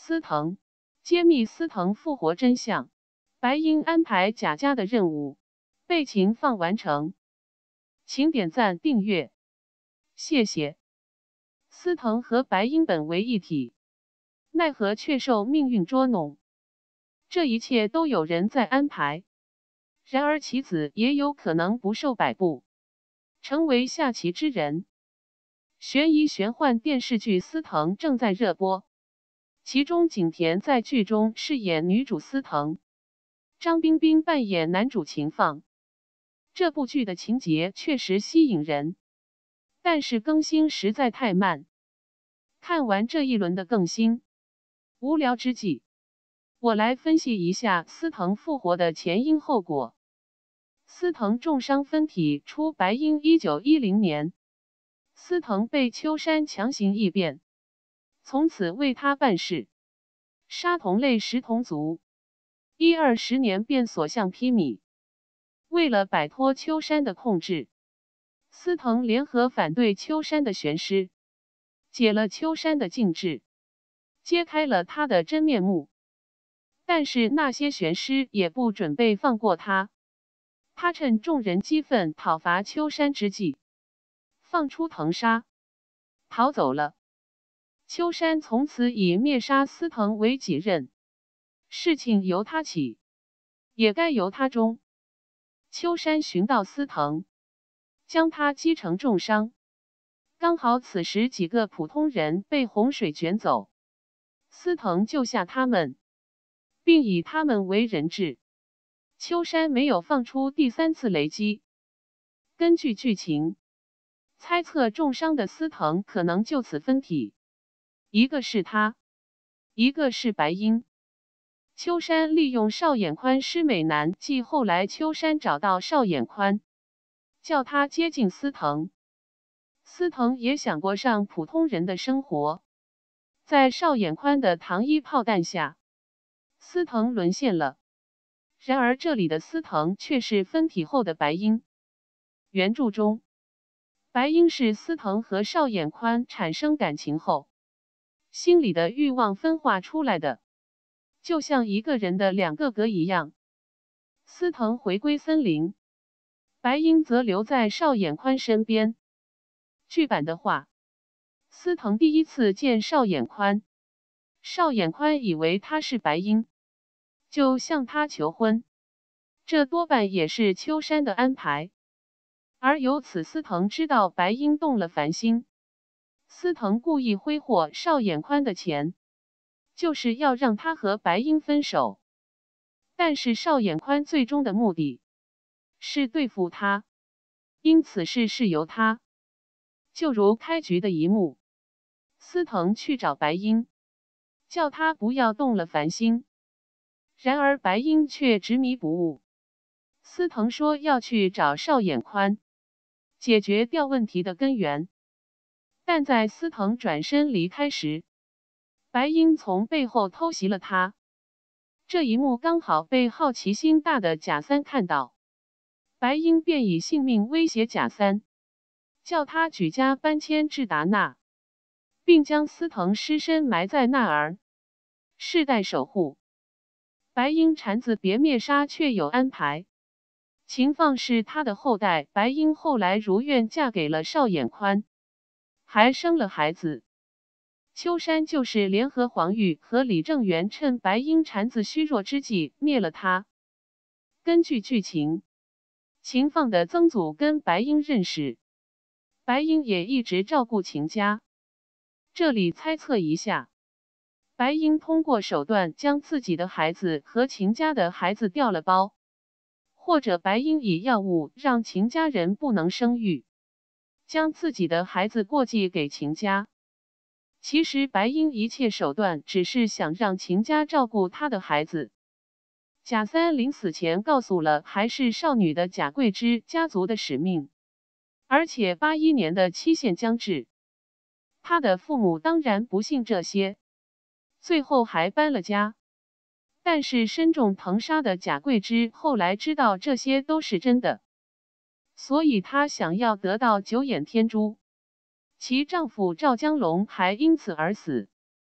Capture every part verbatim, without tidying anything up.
司藤揭秘司藤复活真相，白鹰安排贾家的任务被秦放完成，请点赞订阅，谢谢。司藤和白鹰本为一体，奈何却受命运捉弄，这一切都有人在安排。然而其子也有可能不受摆布，成为下棋之人。悬疑玄幻电视剧《司藤》正在热播，其中景甜在剧中饰演女主司藤，张彬彬扮演男主秦放。这部剧的情节确实吸引人，但是更新实在太慢。看完这一轮的更新，无聊之际，我来分析一下司藤复活的前因后果。司藤重伤分体出白鹰一九一零年，司藤被秋山强行异变，从此为他办事，杀同类十同族。一二十年便所向披靡。为了摆脱秋山的控制，司藤联合反对秋山的玄师，解了秋山的禁制，揭开了他的真面目。但是那些玄师也不准备放过他，他趁众人激愤讨伐秋山之际，放出藤杀，逃走了。秋山从此以灭杀司藤为己任，事情由他起，也该由他终。秋山寻到司藤，将他击成重伤。刚好此时几个普通人被洪水卷走，司藤救下他们，并以他们为人质。秋山没有放出第三次雷击。根据剧情，猜测重伤的司藤可能就此分体，一个是他，一个是白鹰。秋山利用邵衍宽施美男计，后来秋山找到邵衍宽，叫他接近司藤。司藤也想过上普通人的生活，在邵衍宽的糖衣炮弹下，司藤沦陷了。然而这里的司藤却是分体后的白鹰。原著中，白鹰是司藤和邵衍宽产生感情后，心里的欲望分化出来的，就像一个人的两个格一样。司藤回归森林，白鹰则留在邵衍宽身边。剧版的话，司藤第一次见邵衍宽，邵衍宽以为他是白鹰，就向他求婚，这多半也是秋山的安排。而由此司藤知道白鹰动了凡心，司藤故意挥霍邵衍宽的钱，就是要让他和白鹰分手。但是邵衍宽最终的目的是对付他，因此事是由他。就如开局的一幕，司藤去找白鹰，叫他不要动了凡心，然而白鹰却执迷不悟。司藤说要去找邵衍宽，解决掉问题的根源。但在司藤转身离开时，白鹰从背后偷袭了他。这一幕刚好被好奇心大的贾三看到，白鹰便以性命威胁贾三，叫他举家搬迁至达那，并将司藤尸身埋在那儿，世代守护。白鹰缠子别灭杀却有安排，秦放是他的后代，白鹰后来如愿嫁给了邵衍宽，还生了孩子。秋山就是联合黄玉和李正元，趁白鹰缠子虚弱之际灭了他。根据剧情，秦放的曾祖跟白鹰认识，白鹰也一直照顾秦家。这里猜测一下，白鹰通过手段将自己的孩子和秦家的孩子调了包，或者白鹰以药物让秦家人不能生育，将自己的孩子过继给秦家。其实白鹰一切手段只是想让秦家照顾他的孩子。贾三临死前告诉了还是少女的贾桂枝家族的使命，而且八一年的期限将至，他的父母当然不信这些，最后还搬了家。但是身中藤杀的贾桂枝后来知道这些都是真的，所以她想要得到九眼天珠。其丈夫赵江龙还因此而死。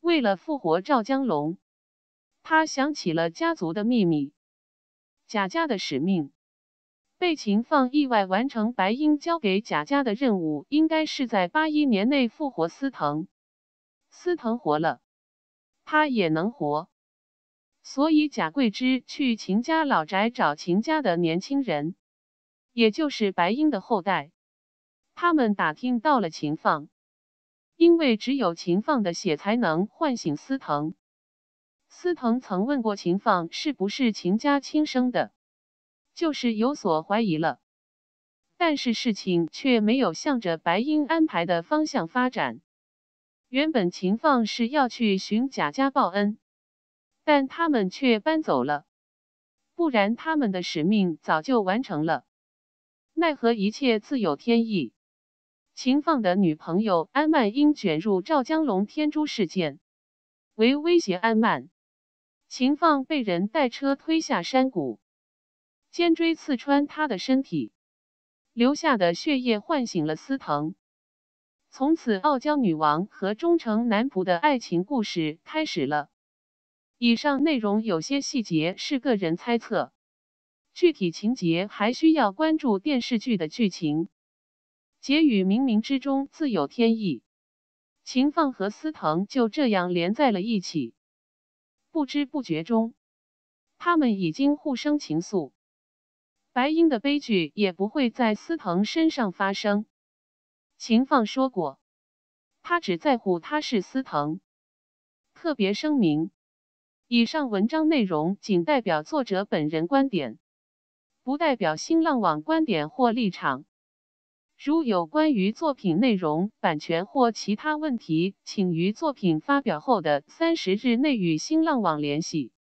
为了复活赵江龙，他想起了家族的秘密，贾家的使命。被秦放意外完成白鹰交给贾家的任务，应该是在八一年内复活司藤。司藤活了，他也能活。所以贾桂枝去秦家老宅找秦家的年轻人，也就是白鹰的后代。他们打听到了秦放，因为只有秦放的血才能唤醒司藤。司藤曾问过秦放是不是秦家亲生的，就是有所怀疑了。但是事情却没有向着白鹰安排的方向发展。原本秦放是要去寻贾家报恩，但他们却搬走了，不然他们的使命早就完成了。奈何一切自有天意。秦放的女朋友安曼因卷入赵江龙天诛事件，为威胁安曼，秦放被人带车推下山谷，尖锥刺穿他的身体，留下的血液唤醒了司藤。从此傲娇女王和忠诚男仆的爱情故事开始了。以上内容有些细节是个人猜测，具体情节还需要关注电视剧的剧情。结语冥冥之中自有天意，秦放和司藤就这样连在了一起。不知不觉中，他们已经互生情愫。白鹰的悲剧也不会在司藤身上发生。秦放说过，他只在乎他是司藤。特别声明，以上文章内容仅代表作者本人观点，不代表新浪网观点或立场。如有关于作品内容、版权或其他问题，请于作品发表后的三十日内与新浪网联系。